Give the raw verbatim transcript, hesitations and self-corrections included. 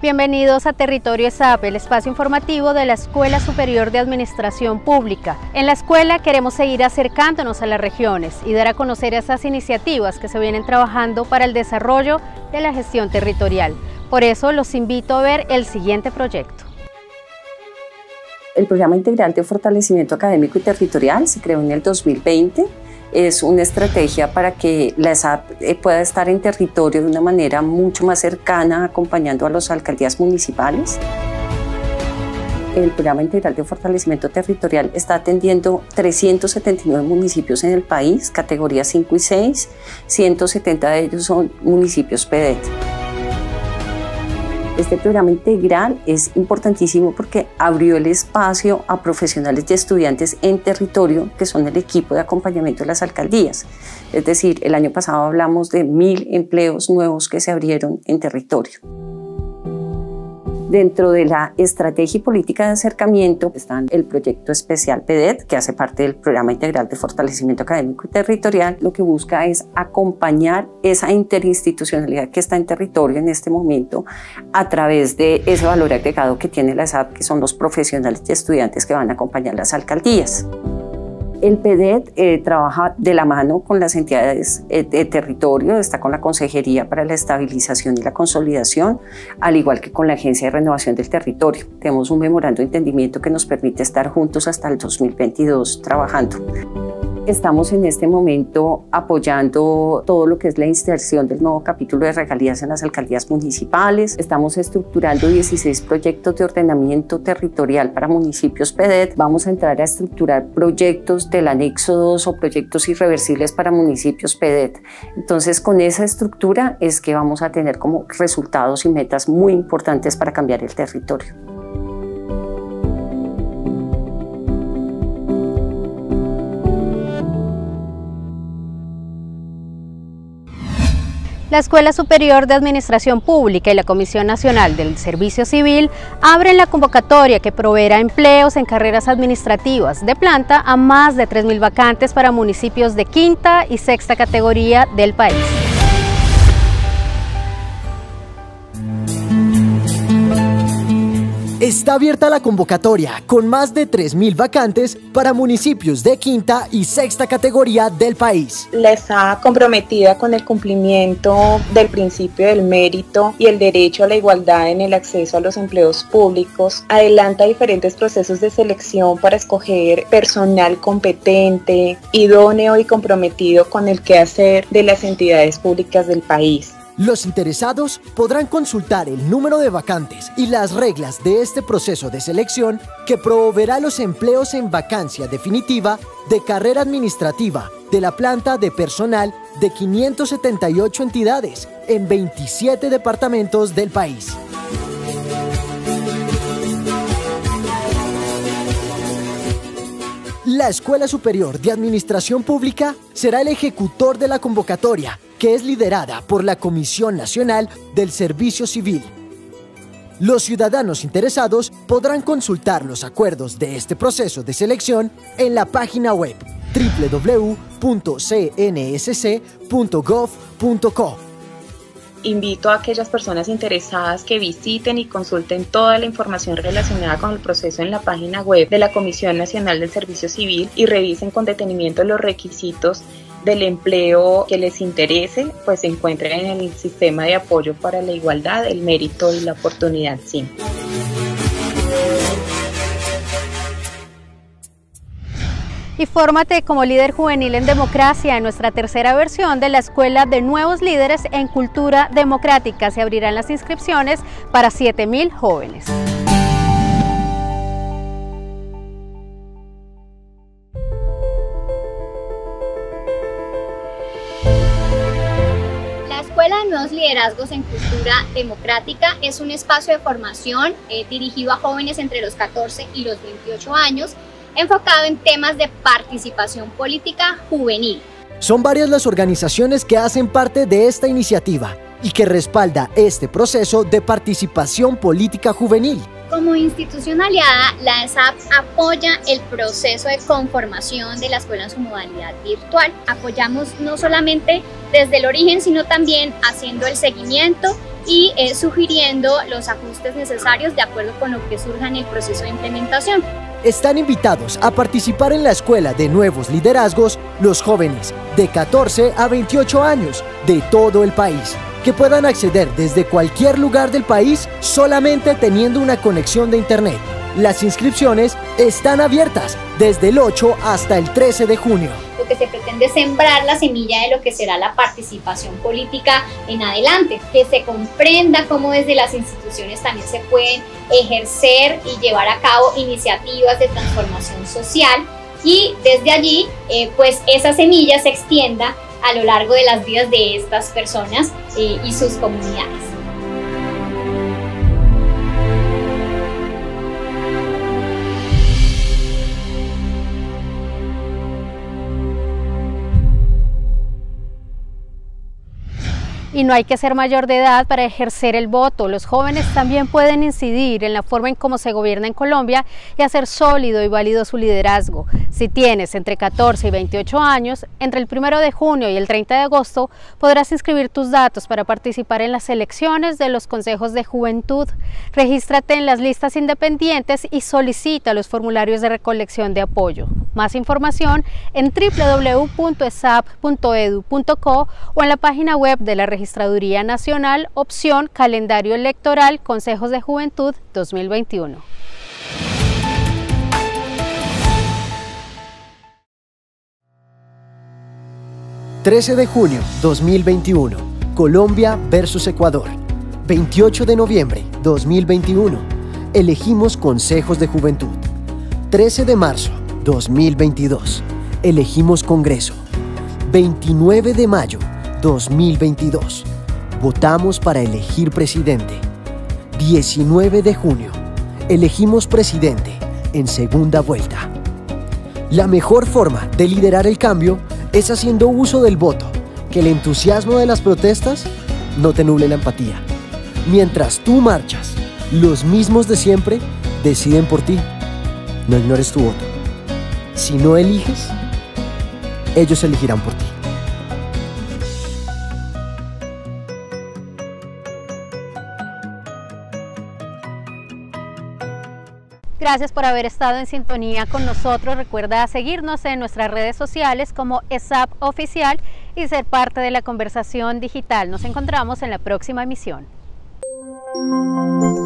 Bienvenidos a Territorio ESAP, el espacio informativo de la Escuela Superior de Administración Pública. En la escuela queremos seguir acercándonos a las regiones y dar a conocer esas iniciativas que se vienen trabajando para el desarrollo de la gestión territorial. Por eso los invito a ver el siguiente proyecto. El Programa Integral de Fortalecimiento Académico y Territorial se creó en el dos mil veinte. Es una estrategia para que la ESAP pueda estar en territorio de una manera mucho más cercana, acompañando a las alcaldías municipales. El Programa Integral de Fortalecimiento Territorial está atendiendo trescientos setenta y nueve municipios en el país, categorías cinco y seis, ciento setenta de ellos son municipios P D E T. Este programa integral es importantísimo porque abrió el espacio a profesionales y estudiantes en territorio que son el equipo de acompañamiento de las alcaldías. Es decir, el año pasado hablamos de mil empleos nuevos que se abrieron en territorio. Dentro de la estrategia y política de acercamiento está el proyecto especial P D E T, que hace parte del Programa Integral de Fortalecimiento Académico y Territorial. Lo que busca es acompañar esa interinstitucionalidad que está en territorio en este momento a través de ese valor agregado que tiene la ESAP, que son los profesionales y estudiantes que van a acompañar las alcaldías. El P D E T eh, trabaja de la mano con las entidades eh, de territorio, está con la Consejería para la Estabilización y la Consolidación, al igual que con la Agencia de Renovación del Territorio. Tenemos un memorando de entendimiento que nos permite estar juntos hasta el dos mil veintidós trabajando. Estamos en este momento apoyando todo lo que es la inserción del nuevo capítulo de regalías en las alcaldías municipales. Estamos estructurando dieciséis proyectos de ordenamiento territorial para municipios P D E T. Vamos a entrar a estructurar proyectos del anexo dos o proyectos irreversibles para municipios P D E T. Entonces, con esa estructura es que vamos a tener como resultados y metas muy importantes para cambiar el territorio. La Escuela Superior de Administración Pública y la Comisión Nacional del Servicio Civil abren la convocatoria que proveerá empleos en carreras administrativas de planta a más de tres mil vacantes para municipios de quinta y sexta categoría del país. Está abierta la convocatoria con más de tres mil vacantes para municipios de quinta y sexta categoría del país. La ESAP, comprometida con el cumplimiento del principio del mérito y el derecho a la igualdad en el acceso a los empleos públicos, adelanta diferentes procesos de selección para escoger personal competente, idóneo y comprometido con el quehacer de las entidades públicas del país. Los interesados podrán consultar el número de vacantes y las reglas de este proceso de selección que proveerá los empleos en vacancia definitiva de carrera administrativa de la planta de personal de quinientas setenta y ocho entidades en veintisiete departamentos del país. La Escuela Superior de Administración Pública será el ejecutor de la convocatoria, que es liderada por la Comisión Nacional del Servicio Civil. Los ciudadanos interesados podrán consultar los acuerdos de este proceso de selección en la página web doble u doble u doble u punto c n s c punto gov punto co. Invito a aquellas personas interesadas que visiten y consulten toda la información relacionada con el proceso en la página web de la Comisión Nacional del Servicio Civil y revisen con detenimiento los requisitos del empleo que les interese, pues se encuentren en el Sistema de Apoyo para la Igualdad, el Mérito y la Oportunidad S I M. Y fórmate como líder juvenil en democracia en nuestra tercera versión de la Escuela de Nuevos Líderes en Cultura Democrática. Se abrirán las inscripciones para siete mil jóvenes. La Escuela de Nuevos Liderazgos en Cultura Democrática es un espacio de formación eh, dirigido a jóvenes entre los catorce y los veintiocho años, enfocado en temas de participación política juvenil. Son varias las organizaciones que hacen parte de esta iniciativa y que respalda este proceso de participación política juvenil. Como institución aliada, la E S A P apoya el proceso de conformación de la escuela en su modalidad virtual. Apoyamos no solamente desde el origen, sino también haciendo el seguimiento y eh, sugiriendo los ajustes necesarios de acuerdo con lo que surja en el proceso de implementación. Están invitados a participar en la Escuela de Nuevos Liderazgos los jóvenes de catorce a veintiocho años de todo el país, que puedan acceder desde cualquier lugar del país solamente teniendo una conexión de internet. Las inscripciones están abiertas desde el ocho hasta el trece de junio. Lo que se pretende es sembrar la semilla de lo que será la participación política en adelante, que se comprenda cómo desde las instituciones también se pueden ejercer y llevar a cabo iniciativas de transformación social y desde allí eh, pues esa semilla se extienda a lo largo de las vidas de estas personas eh, y sus comunidades. Y no hay que ser mayor de edad para ejercer el voto. Los jóvenes también pueden incidir en la forma en cómo se gobierna en Colombia y hacer sólido y válido su liderazgo. Si tienes entre catorce y veintiocho años, entre el primero de junio y el treinta de agosto podrás inscribir tus datos para participar en las elecciones de los consejos de juventud. Regístrate en las listas independientes y solicita los formularios de recolección de apoyo. Más información en w w w punto e s a p punto e d u punto co o en la página web de la Registraduría Nacional, opción Calendario Electoral Consejos de Juventud dos mil veintiuno. trece de junio dos mil veintiuno, Colombia versus Ecuador. veintiocho de noviembre dos mil veintiuno, elegimos consejos de juventud. trece de marzo dos mil veintidós, elegimos Congreso. veintinueve de mayo dos mil veintidós, votamos para elegir presidente. diecinueve de junio, elegimos presidente en segunda vuelta. La mejor forma de liderar el cambio es haciendo uso del voto, que el entusiasmo de las protestas no te nuble la empatía. Mientras tú marchas, los mismos de siempre deciden por ti. No ignores tu voto. Si no eliges, ellos elegirán por ti. Gracias por haber estado en sintonía con nosotros. Recuerda seguirnos en nuestras redes sociales como E S A P Oficial y ser parte de la conversación digital. Nos encontramos en la próxima emisión.